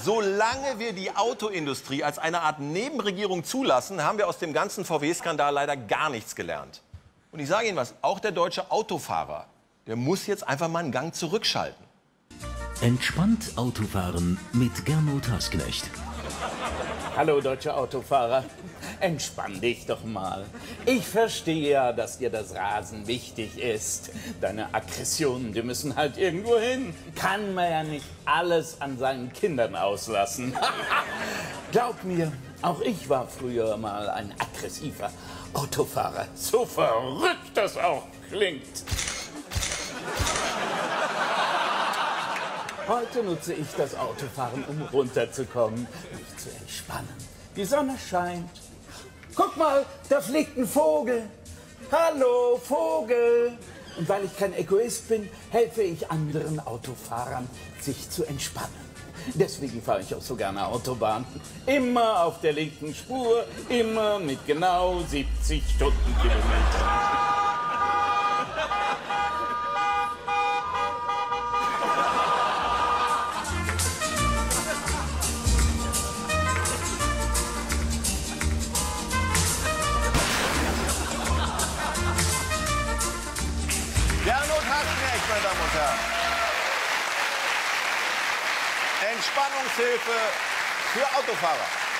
Solange wir die Autoindustrie als eine Art Nebenregierung zulassen, haben wir aus dem ganzen VW-Skandal leider gar nichts gelernt. Und ich sage Ihnen was, auch der deutsche Autofahrer, der muss jetzt einfach mal einen Gang zurückschalten. Entspannt Autofahren mit Gernot Hassknecht. Hallo, deutsche Autofahrer. Entspann dich doch mal. Ich verstehe ja, dass dir das Rasen wichtig ist. Deine Aggressionen, die müssen halt irgendwo hin. Kann man ja nicht alles an seinen Kindern auslassen. Glaub mir, auch ich war früher mal ein aggressiver Autofahrer. So verrückt das auch klingt. Heute nutze ich das Autofahren, um runterzukommen, mich zu entspannen. Die Sonne scheint. Guck mal, da fliegt ein Vogel. Hallo, Vogel. Und weil ich kein Egoist bin, helfe ich anderen Autofahrern, sich zu entspannen. Deswegen fahre ich auch so gerne Autobahn. Immer auf der linken Spur, immer mit genau 70 Stundenkilometern. Gernot Hassknecht, meine Damen und Herren. Entspannungshilfe für Autofahrer.